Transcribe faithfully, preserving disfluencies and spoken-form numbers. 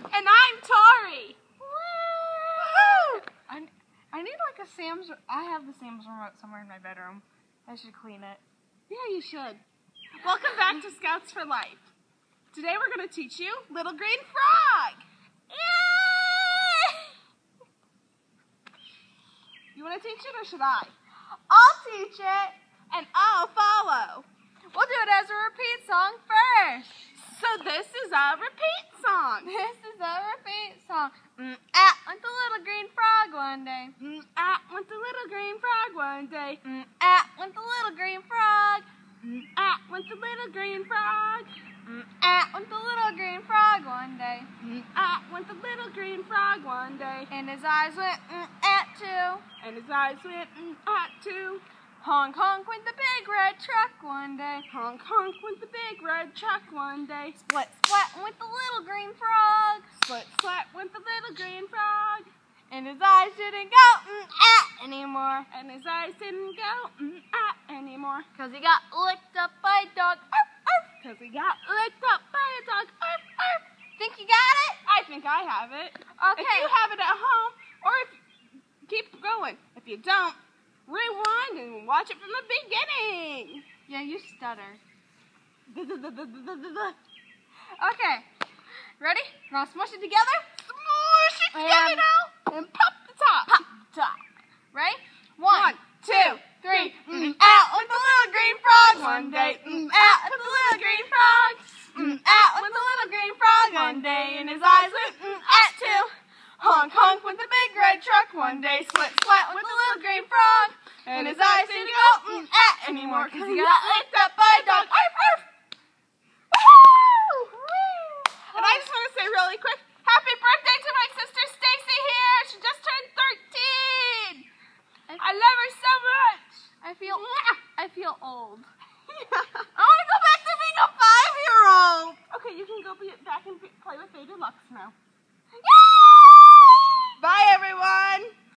And I'm Tori. Woo! I, I need like a Sam's. I have the Sam's remote somewhere in my bedroom. I should clean it. Yeah, you should. Welcome back to Scouts for Life. Today we're going to teach you Little Green Frog. Yay! You want to teach it or should I? I'll teach it. And I'll follow. We'll do it as a repeat song first. So this is a repeat song. This is a repeat song. Mm, ah, went the little green frog one day. Mm, ah, went the little green frog one day. Mm, ah, went the little green frog. Mm, ah, went the little green frog. Mm, ah, went the little green frog one day. Mm, ah, went the little green frog one day. And his eyes went mm, at too. And his eyes went mm, at too. Honk honk went the big red truck one day. Honk honk went the big red truck one day. Split splat went the little green frog. Split splat went the little green frog. And his eyes didn't go mm, ah anymore. And his eyes didn't go mm, ah anymore. Cause he got licked up by a dog. Arf, arf. Cause he got licked up by a dog. Arf, arf. Think you got it? I think I have it. Okay. If you have it at home, or if keep going. If you don't, rewind and watch it from the beginning. Yeah, you stutter. Okay. Okay. Ready? You want to smush it together? Smush it And- together now. And pop the top. Pop top. Ready? One, One, two, three. Mm, Mm, out with the little green frog one day. Mm, out with with the little green frog. Mm, out with the little green frog one day. And his eyes went mm, at two. Honk honk with the big red truck one day. Split splat with the little green frog. And his eyes didn't go mm, at anymore. Cause he got licked up by a dog. Arf, arf. Woo! And I just want to say really quick, happy birthday to my sister Stacy here. She just turned thirteen. I love her so much. I feel, I feel old. Yeah. I want to go back to being a five-year-old. Okay, you can go be back and be, play with Baby Lux now. Yay! Bye, everyone.